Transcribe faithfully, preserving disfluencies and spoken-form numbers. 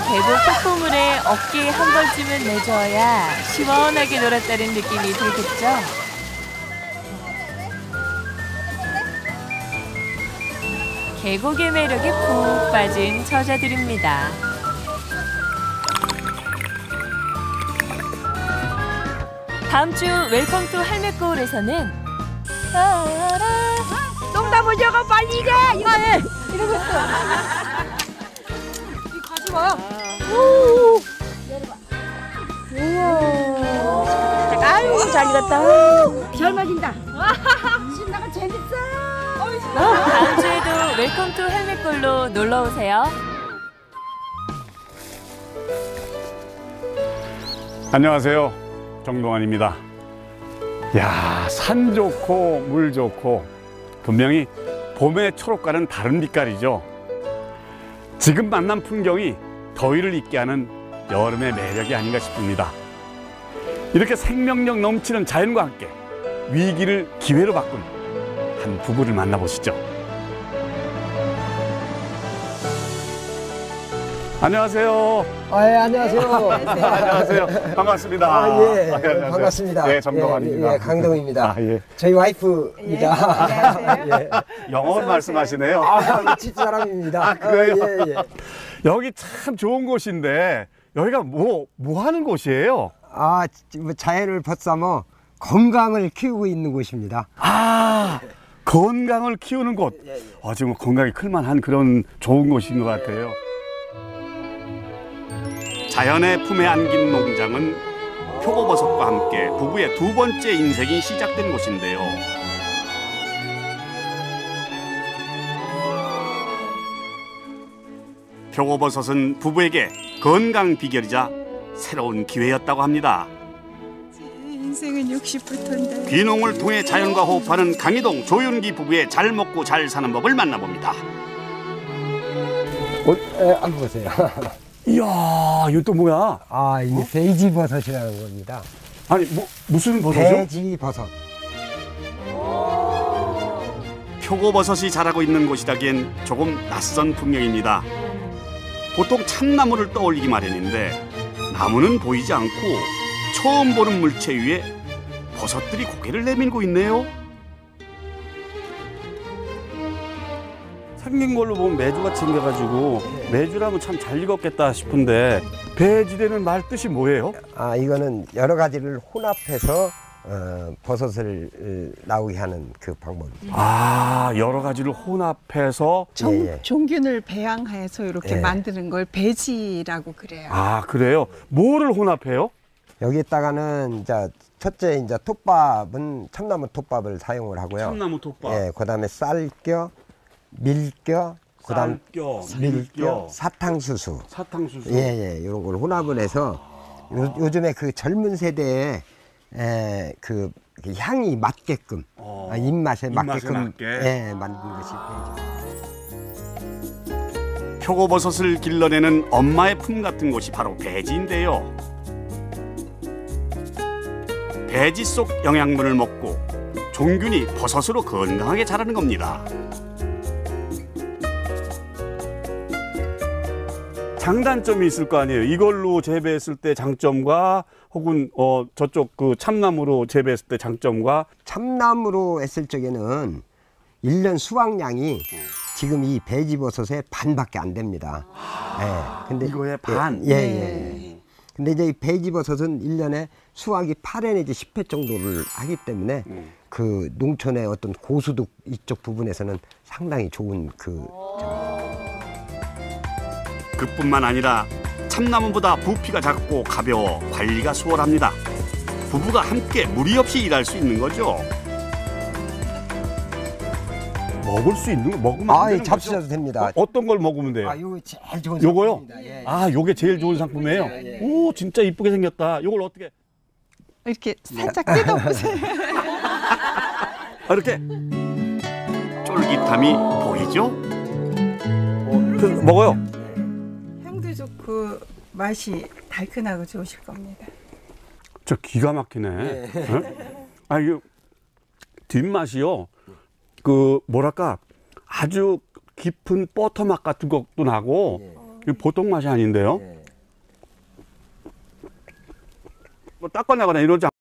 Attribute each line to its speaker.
Speaker 1: 계곡 폭포물에 어깨에 한 번쯤은 내줘야 시원하게 놀았다는 느낌이 들겠죠. 계곡의 매력에 푹 빠진 처자들입니다. 다음 주 웰컴 투 할매거울에서는
Speaker 2: 똥다 보자고 빨리 이래! 이거 해! 이러고 있어. 이 가지 마. 오! 우와. 아유, 잘 익었다. 잘 맞인다. 신나가 재밌어.
Speaker 1: 다음 주에도 웰컴 투 할매골로 놀러 오세요.
Speaker 3: 안녕하세요. 정동환입니다. 야, 산 좋고 물 좋고 분명히 봄의 초록과는 다른 빛깔이죠. 지금 만난 풍경이 더위를 잊게 하는 여름의 매력이 아닌가 싶습니다. 이렇게 생명력 넘치는 자연과 함께 위기를 기회로 바꾼 한 부부를 만나보시죠. 안녕하세요.
Speaker 4: 아, 예, 안녕하세요.
Speaker 3: 안녕하세요. 반갑습니다.
Speaker 4: 아, 예,
Speaker 3: 아, 예,
Speaker 4: 반갑습니다.
Speaker 3: 네, 정동환입니다.
Speaker 4: 예, 예, 강동입니다.
Speaker 3: 아, 예.
Speaker 4: 저희 와이프입니다.
Speaker 2: 안녕하세요.
Speaker 4: 예.
Speaker 3: 영어를 말씀하시네요.
Speaker 4: 아, 집사람입니다.
Speaker 3: 아, 그래요?
Speaker 4: 아, 예, 예.
Speaker 3: 여기 참 좋은 곳인데 여기가 뭐, 뭐 하는 곳이에요?
Speaker 4: 아, 뭐 자연을 벗삼아 건강을 키우고 있는 곳입니다.
Speaker 3: 아, 건강을 키우는 곳.
Speaker 4: 예, 예.
Speaker 3: 아, 지금 건강이 클만한 그런 좋은 곳인 것 같아요. 자연의 품에 안긴 농장은 표고버섯과 함께 부부의 두 번째 인생이 시작된 곳인데요. 표고버섯은 부부에게 건강 비결이자 새로운 기회였다고 합니다.
Speaker 2: 인생은 육십부터인데.
Speaker 3: 귀농을 통해 자연과 호흡하는 강희동 조윤기 부부의 잘 먹고 잘 사는 법을 만나봅니다.
Speaker 4: 어, 예, 한번 보세요.
Speaker 3: 이야, 이거 또 뭐야?
Speaker 4: 아, 이게 베이지 버섯이라는 겁니다.
Speaker 3: 아니, 뭐, 무슨 버섯이요?
Speaker 4: 베이지 버섯.
Speaker 3: 표고버섯이 자라고 있는 곳이라기엔 조금 낯선 풍경입니다. 보통 참나무를 떠올리기 마련인데 나무는 보이지 않고 처음 보는 물체 위에 버섯들이 고개를 내밀고 있네요. 생긴 걸로 보면 메주같이 생겨가지고 메주라면 참 잘 익었겠다 싶은데 배지되는 말 뜻이 뭐예요?
Speaker 4: 아, 이거는 여러 가지를 혼합해서 어, 버섯을 나오게 하는 그 방법입니다.
Speaker 3: 아, 여러 가지를 혼합해서
Speaker 2: 종,
Speaker 4: 예, 예.
Speaker 2: 종균을 배양해서 이렇게
Speaker 4: 예.
Speaker 2: 만드는 걸 배지라고 그래요.
Speaker 3: 아, 그래요? 뭐를 혼합해요?
Speaker 4: 여기에다가는 이제 첫째 이제 톱밥은 참나무 톱밥을 사용을 하고요.
Speaker 3: 참나무 톱밥.
Speaker 4: 예, 그다음에 쌀겨, 밀겨, 그다음
Speaker 3: 쌀겨,
Speaker 4: 밀겨, 사탕수수.
Speaker 3: 사탕수수.
Speaker 4: 예, 예, 이런 걸 혼합을 해서 요, 요즘에 그 젊은 세대에 에, 그 향이 맞게끔
Speaker 3: 어,
Speaker 4: 아, 입맛에
Speaker 3: 입맛에
Speaker 4: 맞게끔
Speaker 3: 맞게.
Speaker 4: 예, 만든 것이 배지.
Speaker 3: 표고버섯을 길러내는 엄마의 품 같은 곳이 바로 배지인데요. 배지 속 영양분을 먹고 종균이 버섯으로 건강하게 자라는 겁니다. 장단점이 있을 거 아니에요. 이걸로 재배했을 때 장점과 혹은 어 저쪽 그 참나무로 재배했을 때 장점과.
Speaker 4: 참나무로 했을 적에는 일 년 수확량이 지금 이 배지버섯의 반밖에 안 됩니다. 예. 근데
Speaker 3: 이거의 반?
Speaker 4: 예, 예, 예. 근데 이제 이 배지버섯은 일 년에 수확이 팔 회 내지 십 회 정도를 하기 때문에
Speaker 3: 음.
Speaker 4: 그 농촌의 어떤 고수득 이쪽 부분에서는 상당히 좋은 그
Speaker 3: 그뿐만 아니라 참나무보다 부피가 작고 가벼워 관리가 수월합니다. 부부가 함께 무리 없이 일할 수 있는 거죠. 먹을 수 있는 거 먹으면 안
Speaker 4: 아,
Speaker 3: 되는
Speaker 4: 예, 잡수셔도
Speaker 3: 거죠?
Speaker 4: 됩니다.
Speaker 3: 어, 어떤 걸 먹으면 돼요?
Speaker 4: 아, 요거 제일 좋은
Speaker 3: 요거요?
Speaker 4: 상품입니다. 예, 예.
Speaker 3: 아, 요게 제일 좋은 상품이에요?
Speaker 4: 예, 예.
Speaker 3: 오, 진짜 이쁘게 생겼다. 요걸 어떻게?
Speaker 2: 이렇게 살짝 뜯어보세요.
Speaker 3: 아, 이렇게 쫄깃함이 보이죠? 어, 그, 먹어요.
Speaker 2: 향도 좋고 맛이 달큰하고 좋으실 겁니다.
Speaker 3: 저 기가 막히네. 예. 아, 이거 뒷맛이요. 그 뭐랄까 아주 깊은 버터 맛 같은 것도 나고 이거 보통 맛이 아닌데요?
Speaker 4: 예.
Speaker 3: 뭐 닦아내거나 이러지